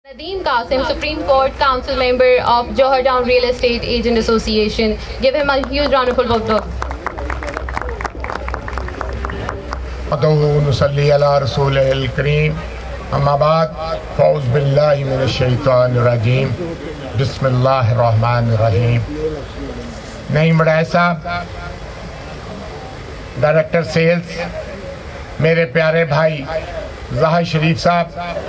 Nadeem Qasim, Supreme Court Council member of Johor Town Real Estate Agent Association. Give him a huge round of applause. नसल्ली अला रसूलिल करीम अम्मा बाद फ़ौज़ बिल्लाहि मिनश शैतानिर रजीम बिस्मिल्लाहिर रहमानिर रहीम। नईम बड़ाई साहब, director sales, मेरे प्यारे भाई ज़ाहिर शरीफ साहब,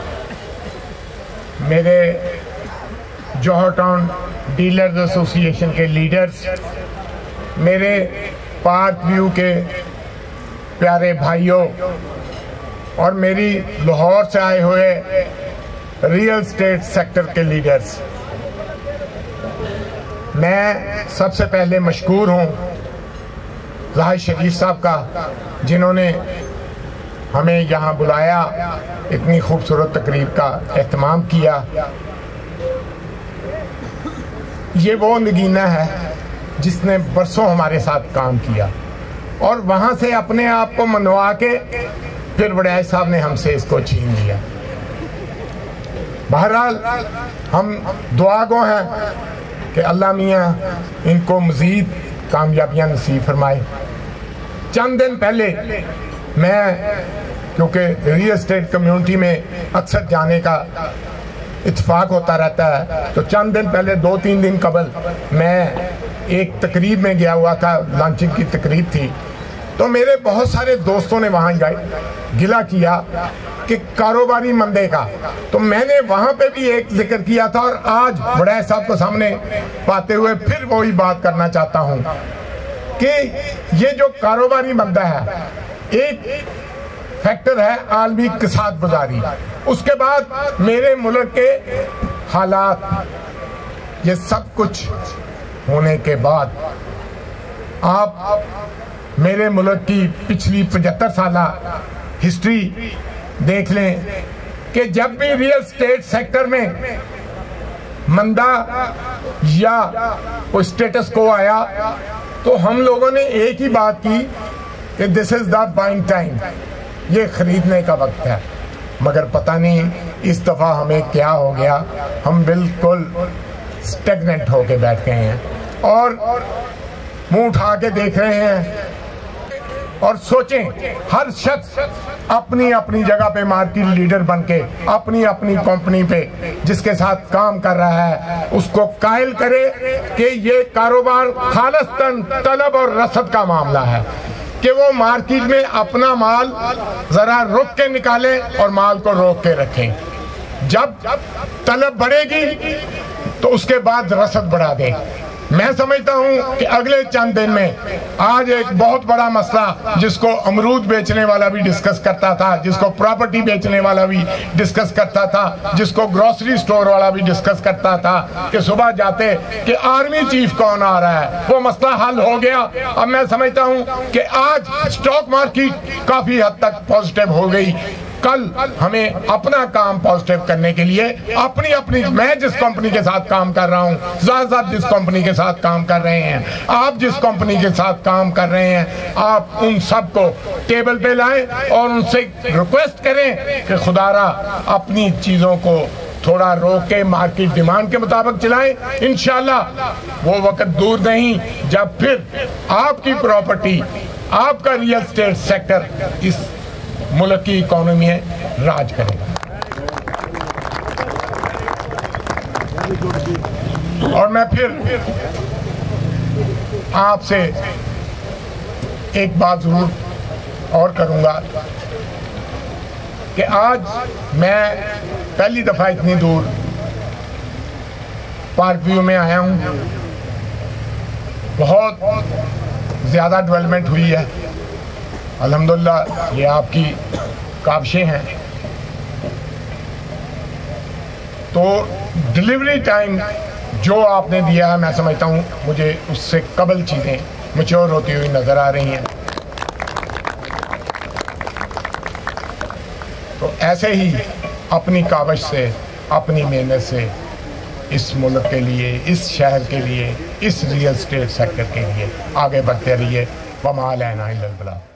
मेरे जौहर टाउन डीलर्स एसोसिएशन के लीडर्स, मेरे पार्क व्यू के प्यारे भाइयों और मेरी लाहौर से आए हुए रियल स्टेट सेक्टर के लीडर्स, मैं सबसे पहले मशकूर हूँ ज़ाहिर शरीफ साहब का, जिन्होंने हमें यहाँ बुलाया, इतनी खूबसूरत तकरीब का एहतमाम किया। ये वो नगीना है जिसने बरसों हमारे साथ काम किया और वहाँ से अपने आप को मनवा के फिर वड़ाई साहब ने हमसे इसको छीन लिया। बहरहाल हम दुआ गो हैं कि अल्लाह मियाँ इनको मज़ीद कामयाबियाँ नसीब फरमाए। चंद दिन पहले मैं, क्योंकि रियल एस्टेट कम्युनिटी में अक्सर जाने का इत्तेफाक होता रहता है, तो चंद दिन पहले 2-3 दिन कबल मैं एक तकरीब में गया हुआ था, लॉन्चिंग की तकरीब थी। तो मेरे बहुत सारे दोस्तों ने वहाँ गिला किया कि कारोबारी मंदे का, तो मैंने वहाँ पे भी एक जिक्र किया था और आज बड़ाई साहब को सामने पाते हुए फिर वही बात करना चाहता हूँ कि ये जो कारोबारी मंदा है, एक फैक्टर है आलमी इक़्तिसाद गुज़ारी, उसके बाद मेरे मुल्क के हालात, ये सब कुछ होने के बाद आप मेरे मुल्क की पिछली 75 साला हिस्ट्री देख लें कि जब भी रियल स्टेट सेक्टर में मंदा या कोई स्टेटस को आया तो हम लोगों ने एक ही बात की कि this is the buying time, ये खरीदने का वक्त है। मगर पता नहीं इस दफा हमें क्या हो गया, हम बिल्कुल स्टेगनेंट होके बैठ गए हैं और मुंह उठा के देख रहे हैं और सोचें, हर शख्स अपनी अपनी जगह पे मार्केट लीडर बन के अपनी अपनी कंपनी पे जिसके साथ काम कर रहा है उसको कायल करे कि ये कारोबार खालिस्तन तलब और रसद का मामला है, कि वो मार्केट में अपना माल जरा रुक के निकाले और माल को रोक के रखें। जब तलब बढ़ेगी तो उसके बाद रसद बढ़ा दें। मैं समझता हूं कि अगले चंद दिन में आज एक बहुत बड़ा मसला जिसको अमरूद बेचने वाला भी डिस्कस करता था, जिसको प्रॉपर्टी बेचने वाला भी डिस्कस करता था, जिसको ग्रोसरी स्टोर वाला भी डिस्कस करता था कि सुबह जाते कि आर्मी चीफ कौन आ रहा है, वो मसला हल हो गया। अब मैं समझता हूं कि आज स्टॉक मार्केट काफी हद तक पॉजिटिव हो गई। कल हमें अपना काम पॉजिटिव करने के लिए अपनी मैं जिस कंपनी के साथ काम कर रहा हूं, ज़ाहिर जिस कंपनी के साथ काम कर रहे हैं, आप जिस कंपनी के साथ काम कर रहे हैं, आप उन सबको टेबल पे लाएं और उनसे रिक्वेस्ट करें कि खुदारा अपनी चीजों को थोड़ा रोक के मार्केट डिमांड के मुताबिक चलाएं। इंशाल्लाह वो वक्त दूर नहीं जब फिर आपकी प्रॉपर्टी, आपका रियल एस्टेट सेक्टर इस मुल्क की इकोनॉमी में राज करेगा। और मैं फिर आपसे एक बात जरूर और करूंगा कि आज मैं पहली दफा इतनी दूर पार्क व्यू में आया हूं। बहुत ज्यादा डेवलपमेंट हुई है अल्हम्दुलिल्लाह, ये आपकी काबिशें हैं। तो डिलीवरी टाइम जो आपने दिया है, मैं समझता हूँ मुझे उससे कबल चीज़ें मैच्योर होती हुई नज़र आ रही हैं। तो ऐसे ही अपनी काबिश से, अपनी मेहनत से इस मुल्क के लिए, इस शहर के लिए, इस रियल एस्टेट सेक्टर के लिए आगे बढ़ते रहिए। वमा अलैना इल्लल बलाग।